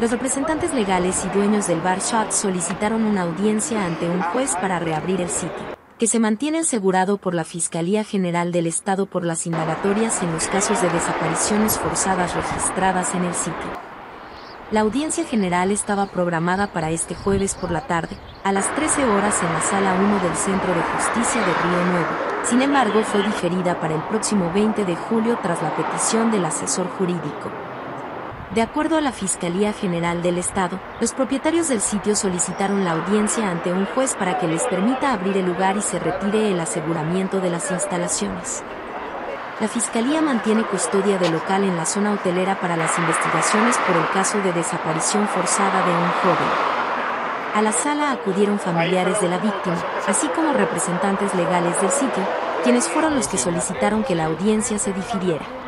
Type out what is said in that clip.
Los representantes legales y dueños del bar Shot solicitaron una audiencia ante un juez para reabrir el sitio, que se mantiene asegurado por la Fiscalía General del Estado por las indagatorias en los casos de desapariciones forzadas registradas en el sitio. La audiencia general estaba programada para este jueves por la tarde, a las 13 horas en la Sala 1 del Centro de Justicia de Río Nuevo. Sin embargo, fue diferida para el próximo 20 de julio tras la petición del asesor jurídico. De acuerdo a la Fiscalía General del Estado, los propietarios del sitio solicitaron la audiencia ante un juez para que les permita abrir el lugar y se retire el aseguramiento de las instalaciones. La Fiscalía mantiene custodia del local en la zona hotelera para las investigaciones por el caso de desaparición forzada de un joven. A la sala acudieron familiares de la víctima, así como representantes legales del sitio, quienes fueron los que solicitaron que la audiencia se difiriera.